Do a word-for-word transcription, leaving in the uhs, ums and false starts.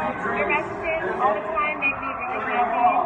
Your messages all the time make me really happy.